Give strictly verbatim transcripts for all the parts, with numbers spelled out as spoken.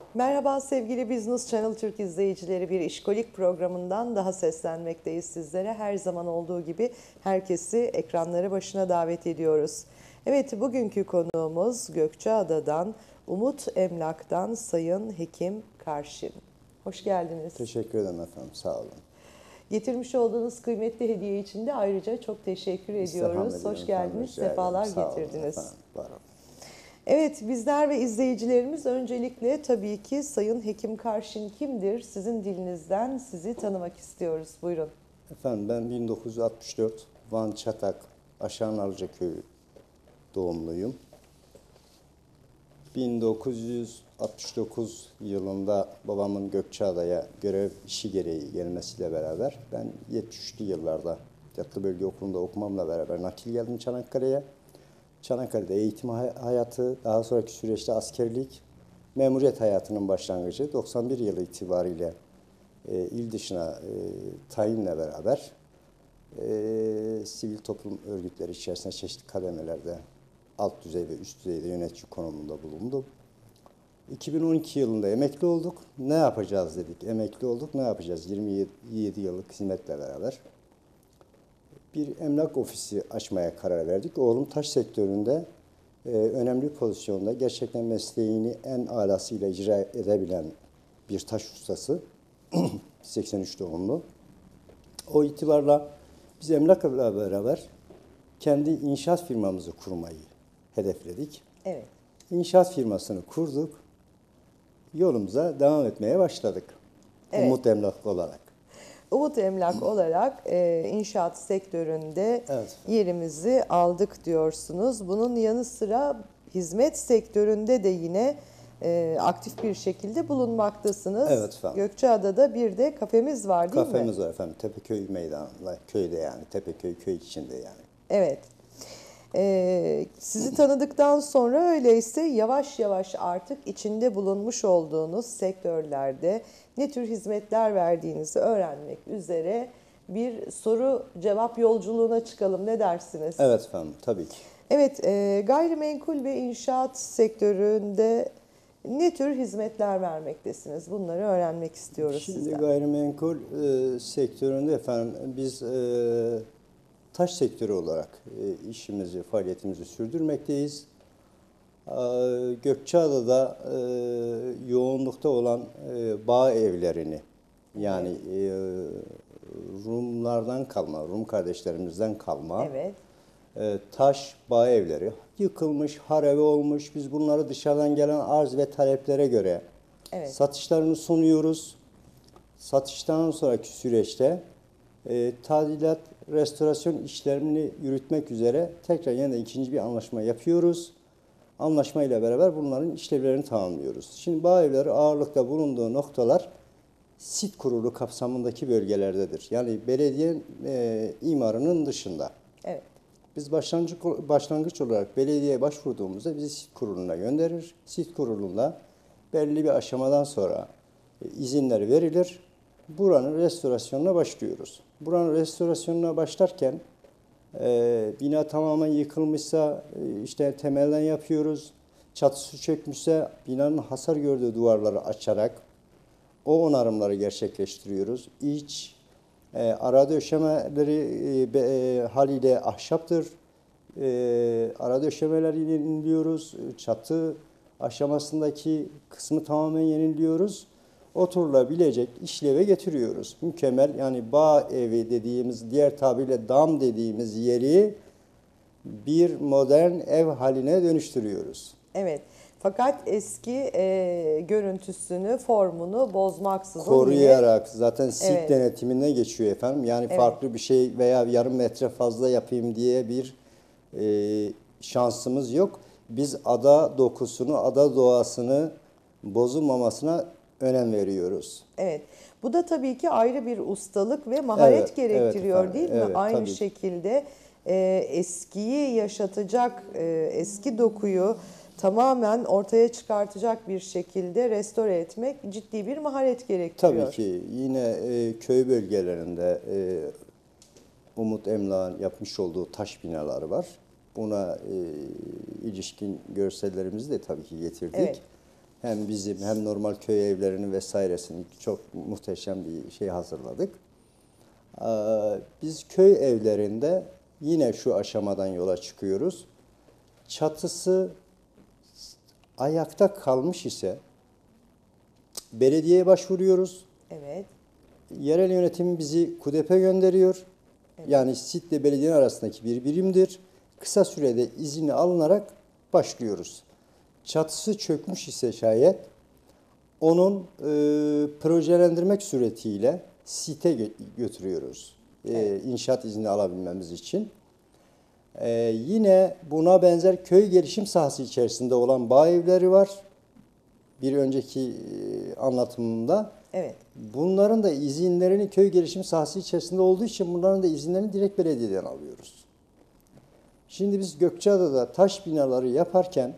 Merhaba sevgili Business Channel Türk izleyicileri, bir işkolik programından daha seslenmekteyiz sizlere. Her zaman olduğu gibi herkesi ekranları başına davet ediyoruz. Evet, bugünkü konuğumuz Gökçeada'dan, Umut Emlak'tan Sayın Hekim Karşin. Hoş geldiniz. Teşekkür ederim efendim, sağ olun. Getirmiş olduğunuz kıymetli hediye için de ayrıca çok teşekkür ediyoruz. Hoş geldiniz, sefalar getirdiniz. Efendim, var olun. Evet, bizler ve izleyicilerimiz öncelikle tabii ki Sayın Hekim Karşin kimdir? Sizin dilinizden sizi tanımak istiyoruz. Buyurun. Efendim ben bin dokuz yüz altmış dört Van Çatak Aşağı Narlıca Köyü doğumluyum. bin dokuz yüz altmış dokuz yılında babamın Gökçeada'ya görev işi gereği gelmesiyle beraber ben yetmiş üçlü yıllarda Yatılı Bölge Okulu'nda okumamla beraber nakil geldim Çanakkale'ye. Çanakkale'de eğitim hayatı, daha sonraki süreçte askerlik, memuriyet hayatının başlangıcı doksan bir yılı itibariyle e, il dışına e, tayinle beraber e, sivil toplum örgütleri içerisinde çeşitli kademelerde alt düzey ve üst düzeyde yönetici konumunda bulundum. iki bin on iki yılında emekli olduk. Ne yapacağız dedik. Emekli olduk. Ne yapacağız? yirmi yedi yıllık hizmetle beraber bir emlak ofisi açmaya karar verdik. Oğlum taş sektöründe e, önemli pozisyonda, gerçekten mesleğini en alasıyla icra edebilen bir taş ustası. seksen üç doğumlu. O itibarla biz emlakla beraber kendi inşaat firmamızı kurmayı hedefledik. Evet. İnşaat firmasını kurduk. Yolumuza devam etmeye başladık. Evet. Umut Emlak olarak. Umut Emlak olarak e, inşaat sektöründe Evet. yerimizi aldık diyorsunuz. Bunun yanı sıra hizmet sektöründe de yine e, aktif bir şekilde bulunmaktasınız. Evet efendim. Gökçeada'da bir de kafemiz var değil mi? Kafemiz var efendim. Tepeköy meydanında, köyde yani. Tepeköy köy içinde yani. Evet. Ee, sizi tanıdıktan sonra öyleyse yavaş yavaş artık içinde bulunmuş olduğunuz sektörlerde ne tür hizmetler verdiğinizi öğrenmek üzere bir soru cevap yolculuğuna çıkalım. Ne dersiniz? Evet efendim, tabii ki. Evet, e, gayrimenkul ve inşaat sektöründe ne tür hizmetler vermektesiniz? Bunları öğrenmek istiyoruz Şimdi sizden. gayrimenkul e, sektöründe efendim biz e, taş sektörü olarak e, işimizi, faaliyetimizi sürdürmekteyiz. E, Gökçeada'da e, yoğunlukta olan e, bağ evlerini, yani e, Rumlardan kalma, Rum kardeşlerimizden kalma Evet. e, taş bağ evleri yıkılmış, harabe olmuş. Biz bunları dışarıdan gelen arz ve taleplere göre Evet. satışlarını sunuyoruz. Satıştan sonraki süreçte e, tadilat, restorasyon işlemini yürütmek üzere tekrar yeniden ikinci bir anlaşma yapıyoruz. Anlaşma ile beraber bunların işlevlerini tamamlıyoruz. Şimdi bağ evleri ağırlıkta bulunduğu noktalar sit kurulu kapsamındaki bölgelerdedir. Yani belediye e, imarının dışında. Evet. Biz başlangıç, başlangıç olarak belediyeye başvurduğumuzda bizi sit kuruluna gönderir. Sit kurulunda belli bir aşamadan sonra e, izinler verilir. Buranın restorasyonuna başlıyoruz. Buranın restorasyonuna başlarken e, bina tamamen yıkılmışsa e, işte temelden yapıyoruz. Çatısı çökmüşse binanın hasar gördüğü duvarları açarak o onarımları gerçekleştiriyoruz. İç, e, ara döşemeleri e, be, e, haliyle ahşaptır. E, ara döşemeleri yeniliyoruz. Çatı aşamasındaki kısmı tamamen yeniliyoruz. Oturulabilecek işleve getiriyoruz. Mükemmel, yani bağ evi dediğimiz, diğer tabirle dam dediğimiz yeri bir modern ev haline dönüştürüyoruz. Evet. Fakat eski e, görüntüsünü, formunu bozmaksızın Koruyarak yine, zaten sit evet. denetimine geçiyor efendim. Yani Evet. farklı bir şey veya yarım metre fazla yapayım diye bir e, şansımız yok. Biz ada dokusunu, ada doğasını bozulmamasına önem veriyoruz. Evet. Bu da tabii ki ayrı bir ustalık ve maharet Evet, gerektiriyor evet değil mi? evet, Aynı tabii. şekilde e, eskiyi yaşatacak, e, eski dokuyu tamamen ortaya çıkartacak bir şekilde restore etmek ciddi bir maharet gerektiriyor. Tabii ki yine e, köy bölgelerinde e, Umut Emlak'ın yapmış olduğu taş binaları var. Buna e, ilişkin görsellerimizi de tabii ki getirdik. Evet. Hem bizim hem normal köy evlerinin vesairesini çok muhteşem bir şey hazırladık. Ee, Biz köy evlerinde yine şu aşamadan yola çıkıyoruz. Çatısı ayakta kalmış ise belediyeye başvuruyoruz. Evet. Yerel yönetim bizi KUDEP'e gönderiyor. Evet. Yani SİT ile belediyenin arasındaki bir birimdir. Kısa sürede izni alınarak başlıyoruz. Çatısı çökmüş ise şayet onun e, projelendirmek suretiyle SİT'e gö- götürüyoruz. E, Evet. İnşaat izni alabilmemiz için. E, yine buna benzer köy gelişim sahası içerisinde olan bağ evleri var. Bir önceki e, anlatımımda. Evet. Bunların da izinlerini köy gelişim sahası içerisinde olduğu için bunların da izinlerini direkt belediyeden alıyoruz. Şimdi biz Gökçeada'da taş binaları yaparken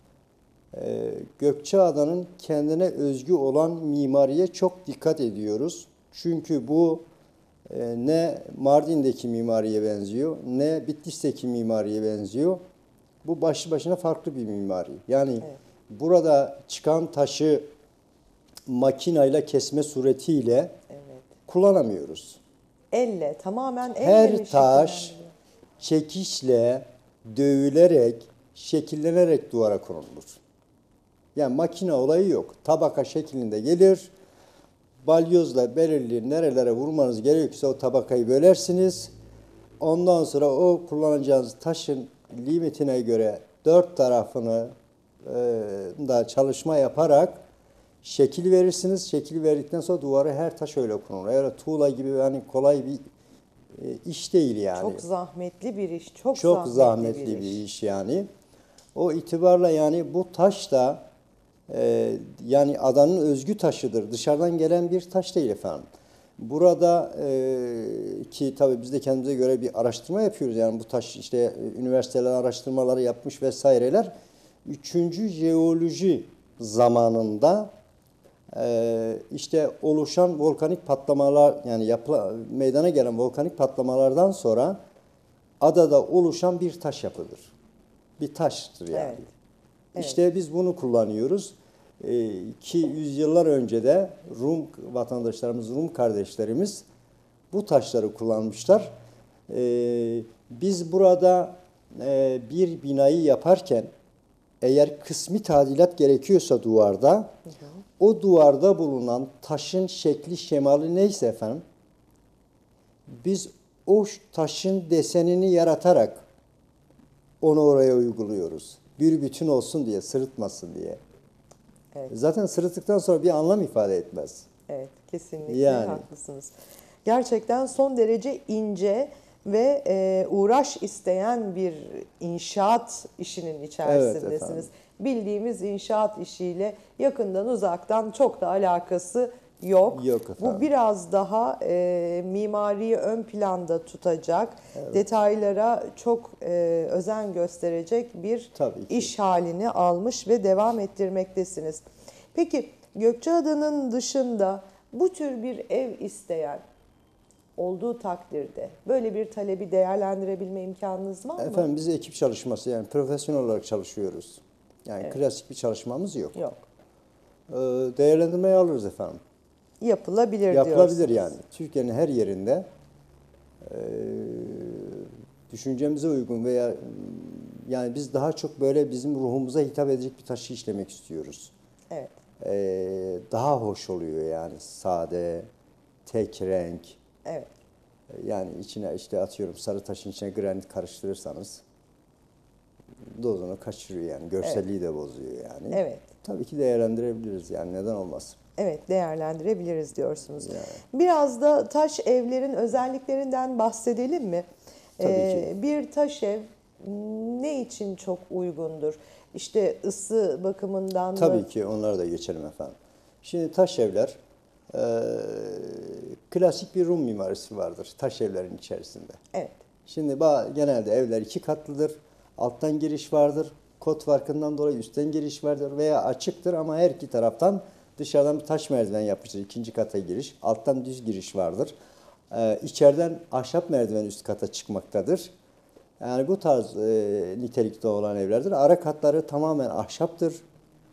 e, Gökçeada'nın kendine özgü olan mimariye çok dikkat ediyoruz. Çünkü bu e, ne Mardin'deki mimariye benziyor, ne Bitlis'teki mimariye benziyor. Bu başlı başına farklı bir mimari. Yani Evet. burada çıkan taşı makinayla kesme suretiyle Evet. kullanamıyoruz. Elle, tamamen elle mi Her taş şekillendiriyor? çekişle, dövülerek, şekillenerek duvara konulur. Yani makine olayı yok. Tabaka şeklinde gelir. Balyozla belirli nerelere vurmanız gerekiyorsa o tabakayı bölersiniz. Ondan sonra o kullanacağınız taşın limitine göre dört tarafını e, da çalışma yaparak şekil verirsiniz. Şekil verdikten sonra duvara her taş öyle konulur. Öyle tuğla gibi yani kolay bir e, iş değil yani. Çok zahmetli bir iş. Çok, Çok zahmetli, zahmetli bir, bir iş. iş yani. O itibarla yani bu taş da e, yani adanın özgü taşıdır. Dışarıdan gelen bir taş değil efendim. Burada e, ki tabii biz de kendimize göre bir araştırma yapıyoruz. Yani bu taş işte e, üniversiteler araştırmaları yapmış vesaireler. Üçüncü jeoloji zamanında e, işte oluşan volkanik patlamalar yani yapıla, meydana gelen volkanik patlamalardan sonra adada oluşan bir taş yapıdır. Bir taştır yani. Evet. Evet. İşte biz bunu kullanıyoruz. Ee, ki yüzyıllar önce de Rum vatandaşlarımız, Rum kardeşlerimiz bu taşları kullanmışlar. Ee, biz burada e, bir binayı yaparken eğer kısmi tadilat gerekiyorsa duvarda, hı hı. o duvarda bulunan taşın şekli, şemali neyse efendim, biz o taşın desenini yaratarak onu oraya uyguluyoruz. Bir bütün olsun diye, sırıtmasın diye. Evet. Zaten sırıttıktan sonra bir anlam ifade etmez. Evet, kesinlikle Yani. haklısınız. Gerçekten son derece ince ve e, uğraş isteyen bir inşaat işinin içerisindesiniz. Evet, Bildiğimiz inşaat işiyle yakından uzaktan çok da alakası yok. Yok efendim. Bu biraz daha e, mimariyi ön planda tutacak, Evet. detaylara çok e, özen gösterecek bir Tabii ki. iş halini almış ve devam ettirmektesiniz. Peki Gökçeada'nın dışında bu tür bir ev isteyen olduğu takdirde böyle bir talebi değerlendirebilme imkanınız var mı? Efendim biz ekip çalışması yani profesyonel olarak çalışıyoruz. Yani Evet. klasik bir çalışmamız yok. Yok. Ee, değerlendirmeyi alırız efendim. Yapılabilir, Yapılabilir diyorsunuz. yani. Türkiye'nin her yerinde e, düşüncemize uygun veya yani biz daha çok böyle bizim ruhumuza hitap edecek bir taşı işlemek istiyoruz. Evet. Ee, daha hoş oluyor yani sade, tek renk. Evet. Yani içine işte atıyorum sarı taşın içine granit karıştırırsanız dozunu kaçırıyor yani. Görselliği de bozuyor yani. Evet. Tabii ki değerlendirebiliriz yani neden olmaz. Evet, değerlendirebiliriz diyorsunuz. Yani. Biraz da taş evlerin özelliklerinden bahsedelim mi? Tabii Ee, ki. Bir taş ev ne için çok uygundur? İşte ısı bakımından mı? Tabii ki onlara da geçelim efendim. Şimdi taş evler e, klasik bir Rum mimarisi vardır taş evlerin içerisinde. Evet. Şimdi ba- genelde evler iki katlıdır. Alttan giriş vardır. Kod farkından dolayı üstten giriş vardır veya açıktır ama her iki taraftan dışarıdan bir taş merdiven yapmıştır. İkinci kata giriş. Alttan düz giriş vardır. Ee, içeriden ahşap merdiven üst kata çıkmaktadır. Yani bu tarz e, nitelikte olan evlerdir. Ara katları tamamen ahşaptır.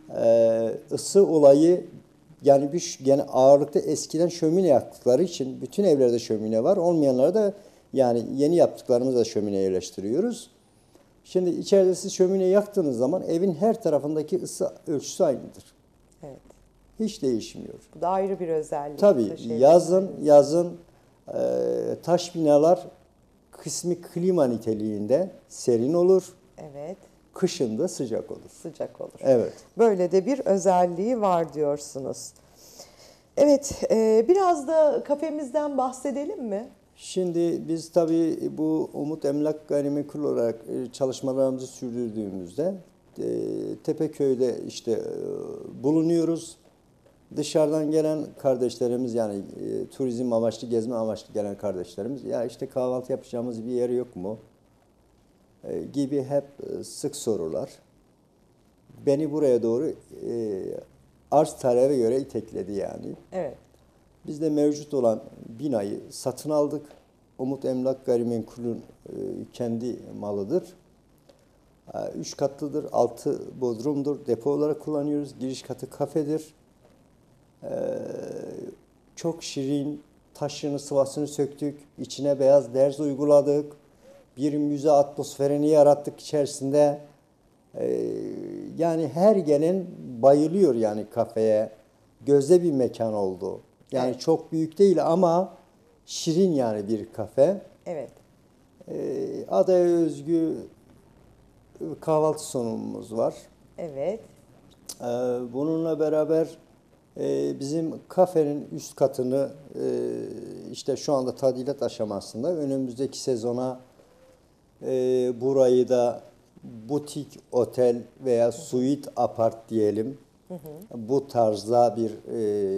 e, ısı olayı yani bir yani ağırlıkta eskiden şömine yaktıkları için bütün evlerde şömine var. Olmayanlara da yani yeni yaptıklarımızda şömine yerleştiriyoruz. Şimdi içeride siz şömine yaktığınız zaman evin her tarafındaki ısı ölçüsü aynıdır. Evet. Hiç değişmiyor. Bu da ayrı bir özellik. Tabii Teşekkür yazın ederim. yazın e, taş binalar kısmi klima niteliğinde serin olur. Evet. Kışın da sıcak olur. Sıcak olur. Evet. Böyle de bir özelliği var diyorsunuz. Evet, e, biraz da kafemizden bahsedelim mi? Şimdi biz tabii bu Umut Emlak Gayrimenkul olarak e, çalışmalarımızı sürdürdüğümüzde e, Tepeköy'de işte e, bulunuyoruz. Dışarıdan gelen kardeşlerimiz yani e, turizm amaçlı, gezme amaçlı gelen kardeşlerimiz ya işte kahvaltı yapacağımız bir yer yok mu? E, gibi hep e, sık sorular. Beni buraya doğru e, arz talebe göre itekledi yani. Evet. Biz de mevcut olan binayı satın aldık. Umut Emlak Gayrimenkul'ün e, kendi malıdır. E, üç katlıdır, altı bodrumdur. Depo olarak kullanıyoruz. Giriş katı kafedir. E, çok şirin, taşını, sıvasını söktük. İçine beyaz derz uyguladık. Bir müze atmosferini yarattık içerisinde. E, yani her gelen bayılıyor yani kafeye. Gözde bir mekan oldu. Yani Evet. çok büyük değil ama şirin yani bir kafe. Evet. Ee, adaya özgü kahvaltı sunumumuz var. Evet. Ee, bununla beraber e, bizim kafenin üst katını e, işte şu anda tadilat aşamasında. Önümüzdeki sezona e, burayı da butik otel veya suite apart diyelim. Hı hı. Bu tarzda bir e,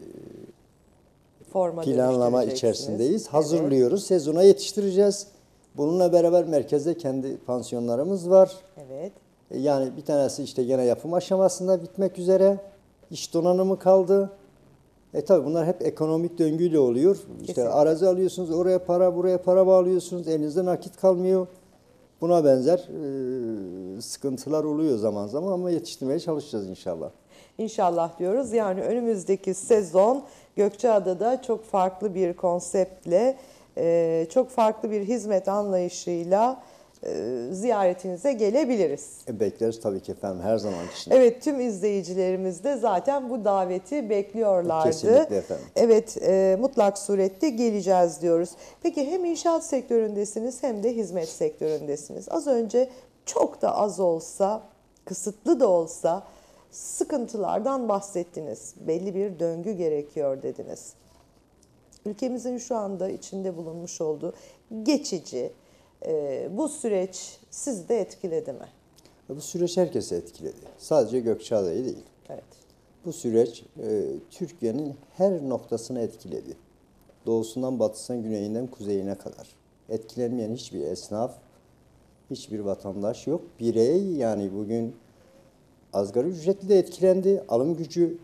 Forma planlama dönüştüreceksiniz. içerisindeyiz. Evet. Hazırlıyoruz. Sezona yetiştireceğiz. Bununla beraber merkezde kendi pansiyonlarımız var. Evet. Yani bir tanesi işte gene yapım aşamasında bitmek üzere. İş donanımı kaldı. E tabi bunlar hep ekonomik döngüyle oluyor. İşte Kesinlikle. arazi alıyorsunuz, oraya para, buraya para bağlıyorsunuz. Elinizde nakit kalmıyor. Buna benzer e, sıkıntılar oluyor zaman zaman ama yetiştirmeye çalışacağız inşallah. İnşallah diyoruz. Yani önümüzdeki sezon Gökçeada'da çok farklı bir konseptle, e, çok farklı bir hizmet anlayışıyla e, ziyaretinize gelebiliriz. E, bekleriz tabii ki efendim her zaman için. Evet, tüm izleyicilerimiz de zaten bu daveti bekliyorlardı. Kesinlikle efendim. Evet, e, mutlak surette geleceğiz diyoruz. Peki hem inşaat sektöründesiniz hem de hizmet sektöründesiniz. Az önce çok da az olsa, kısıtlı da olsa sıkıntılardan bahsettiniz. Belli bir döngü gerekiyor dediniz. Ülkemizin şu anda içinde bulunmuş olduğu geçici e, bu süreç sizi de etkiledi mi? Bu süreç herkese etkiledi. Sadece Gökçeada'yı değil. Evet. Bu süreç e, Türkiye'nin her noktasını etkiledi. Doğusundan batısından, güneyinden kuzeyine kadar. Etkilenmeyen hiçbir esnaf, hiçbir vatandaş yok. Birey yani bugün asgari ücretli de etkilendi. Alım gücü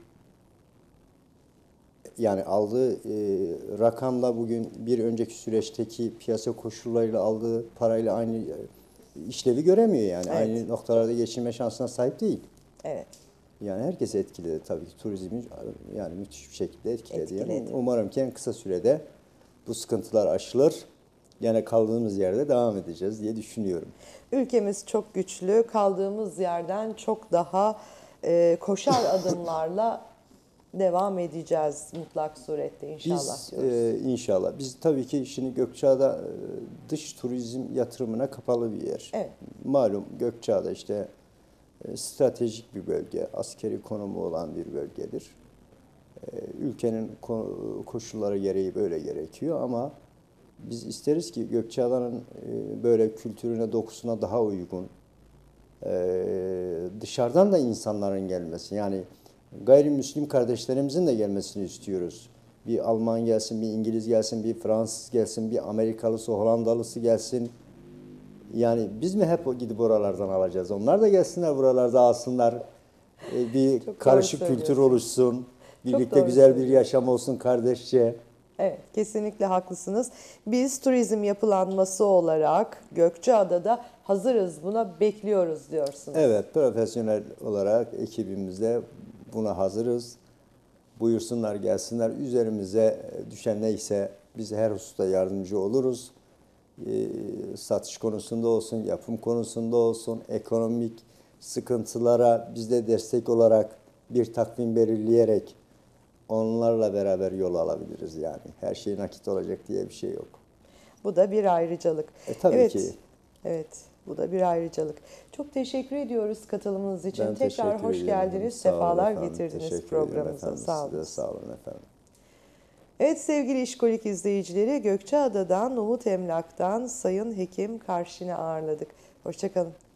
yani aldığı e, rakamla bugün bir önceki süreçteki piyasa koşullarıyla aldığı parayla aynı e, işlevi göremiyor yani. Evet. Aynı noktalarda geçinme şansına sahip değil. Evet. Yani herkesi etkiledi tabii ki turizmi yani müthiş bir şekilde etkiledi. Etkiledi. Yani umarım ki en kısa sürede bu sıkıntılar aşılır. Yine kaldığımız yerde devam edeceğiz diye düşünüyorum. Ülkemiz çok güçlü. Kaldığımız yerden çok daha e, koşar adımlarla devam edeceğiz mutlak surette inşallah Biz diyoruz. e, inşallah. Biz tabii ki şimdi Gökçeada e, dış turizm yatırımına kapalı bir yer. Evet. Malum Gökçeada işte e, stratejik bir bölge, askeri konumu olan bir bölgedir. E, ülkenin ko- koşulları gereği böyle gerekiyor ama biz isteriz ki Gökçeada'nın e, böyle kültürüne, dokusuna daha uygun, e, dışarıdan da insanların gelmesi, yani gayrimüslim kardeşlerimizin de gelmesini istiyoruz. Bir Alman gelsin, bir İngiliz gelsin, bir Fransız gelsin, bir Amerikalısı, Hollandalısı gelsin. Yani biz mi hep gidip oralardan alacağız? Onlar da gelsinler buralarda alsınlar. E, bir Çok doğru karışık kültür söylüyorsun. oluşsun. Birlikte doğru güzel bir söylüyorsun. yaşam olsun kardeşçe. Evet, kesinlikle haklısınız. Biz turizm yapılanması olarak Gökçeada'da hazırız, buna bekliyoruz diyorsunuz. Evet, profesyonel olarak ekibimizde buna hazırız. Buyursunlar, gelsinler. Üzerimize düşen neyse biz her hususta yardımcı oluruz. E, satış konusunda olsun, yapım konusunda olsun, ekonomik sıkıntılara biz de destek olarak bir takvim belirleyerek onlarla beraber yol alabiliriz yani. Her şey nakit olacak diye bir şey yok. Bu da bir ayrıcalık. E, tabii evet, ki. Evet, bu da bir ayrıcalık. Çok teşekkür ediyoruz katılımınız için. Ben Tekrar teşekkür hoş ediyorum. geldiniz, Sağ olun sefalar efendim. getirdiniz Teşekkür ederim programımıza. efendim. Sağ Size olun. sağ olun efendim. Evet sevgili İşkolik izleyicileri, Gökçeada'dan, Umut Emlak'tan Sayın Hekim Karşin'i ağırladık. Hoşçakalın.